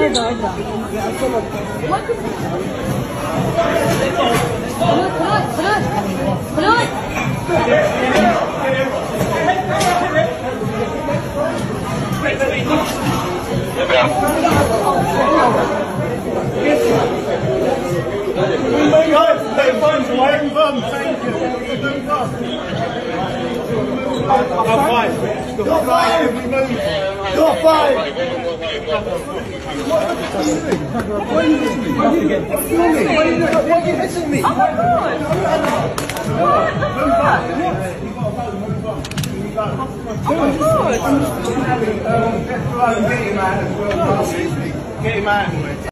You're five. Why are you missing me? Oh my God! Get him out.